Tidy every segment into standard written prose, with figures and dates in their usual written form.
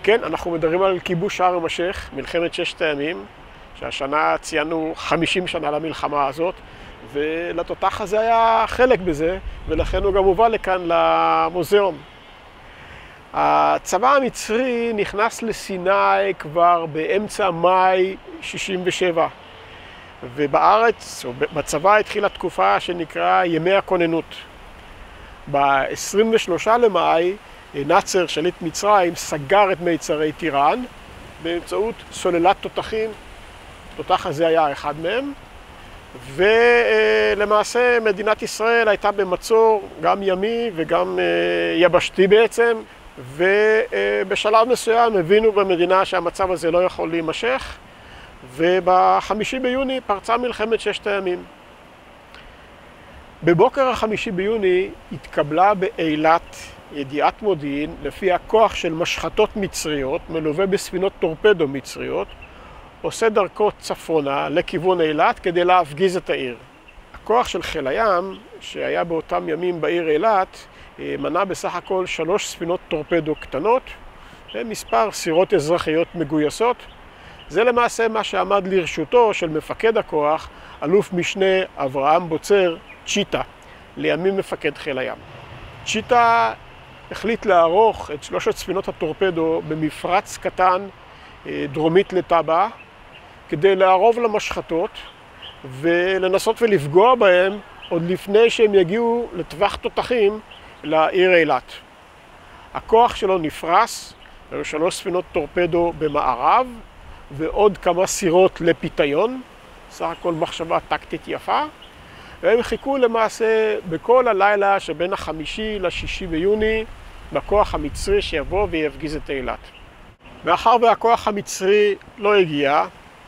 כן, אנחנו מדברים על כיבוש שארם א-שייח, מלחמת ששת הימים, שהשנה ציינו 50 שנה למלחמה הזאת, ולתותח הזה היה חלק בזה, ולכן הוא גם הובא לכאן למוזיאון. הצבא המצרי נכנס לסיני כבר באמצע מאי 67, ובארץ, או בצבא התחילה תקופה שנקרא ימי הכוננות. ב-23 למאי, נאצר, שליט מצרים, סגר את מיצרי טיראן באמצעות סוללת תותחים. התותח הזה היה אחד מהם, ולמעשה מדינת ישראל הייתה במצור גם ימי וגם יבשתי בעצם, ובשלב מסוים הבינו במדינה שהמצב הזה לא יכול להימשך, וב-5 ביוני פרצה מלחמת ששת הימים. בבוקר ה-5 ביוני התקבלה באילת ידיעת מודיעין לפי הכוח של משחטות מצריות מלווה בספינות טורפדו מצריות עושה דרכו צפונה לכיוון אילת כדי להפגיז את העיר. הכוח של חיל הים שהיה באותם ימים בעיר אילת מנה בסך הכל 3 ספינות טורפדו קטנות ומספר סירות אזרחיות מגויסות. זה למעשה מה שעמד לרשותו של מפקד הכוח, אלוף משנה אברהם בוצר צ'יטה, לימים מפקד חיל הים. צ'יטה החליט לערוך את 3 ספינות הטורפדו במפרץ קטן דרומית לטאבה, כדי לערוב למשחטות ולנסות ולפגוע בהם עוד לפני שהם יגיעו לטווח תותחים לעיר אילת. הכוח שלו נפרס, היו 3 ספינות טורפדו במערב ועוד כמה סירות לפיתיון, סך הכל מחשבה טקטית יפה, והם חיכו למעשה בכל הלילה שבין ה-5 ל-6 ביוני בכוח המצרי שיבוא ויפגיז את אילת. מאחר והכוח המצרי לא הגיע,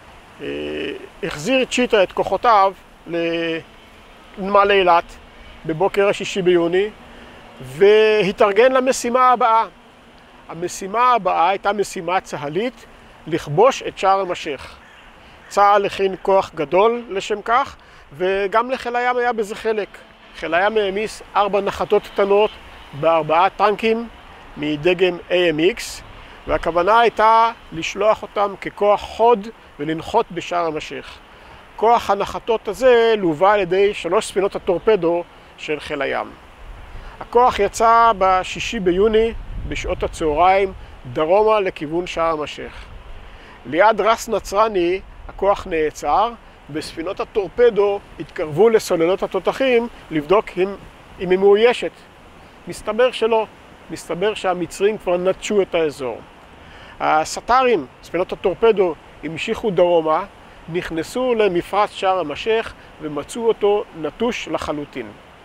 החזיר צ'יטה את כוחותיו לנמל אילת בבוקר ה-6 ביוני והתארגן למשימה הבאה. המשימה הבאה הייתה משימה צהלית לכבוש את שארם א-שייח. צה"ל הכין כוח גדול לשם כך, וגם לחיל הים היה בזה חלק. חיל הים העמיס 4 נחתות קטנות ב4 טנקים מדגם AMX, והכוונה הייתה לשלוח אותם ככוח חוד ולנחות בשארם א-שייח. כוח הנחתות הזה לווה על ידי 3 ספינות הטורפדו של חיל הים. הכוח יצא ב-6 ביוני בשעות הצהריים דרומה לכיוון שארם א-שייח. ליד רס נצרני הכוח נעצר, וספינות הטורפדו התקרבו לסוללות התותחים לבדוק אם היא מאוישת. מסתבר שלא, מסתבר שהמצרים כבר נטשו את האזור. הסטארים, ספינות הטורפדו, המשיכו דרומה, נכנסו למפרץ שארם א-שייח ומצאו אותו נטוש לחלוטין.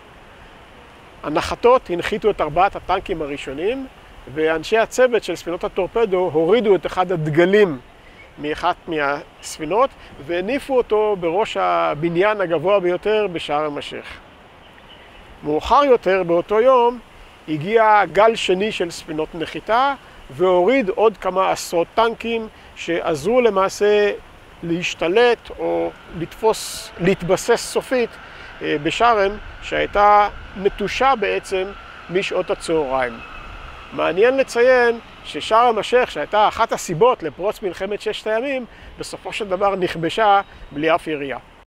הנחתות הנחיתו את 4 הטנקים הראשונים, ואנשי הצוות של ספינות הטורפדו הורידו את אחד הדגלים מאחת מהספינות והניפו אותו בראש הבניין הגבוה ביותר בשארם א-שייח. מאוחר יותר באותו יום הגיע גל שני של ספינות נחיתה והוריד עוד כמה עשרות טנקים שעזרו למעשה להשתלט או להתבסס סופית בשארם שהייתה נטושה בעצם משעות הצהריים. מעניין לציין ששארם א-שייח, שהייתה אחת הסיבות לפרוץ מלחמת ששת הימים, בסופו של דבר נכבשה בלי אף ירייה.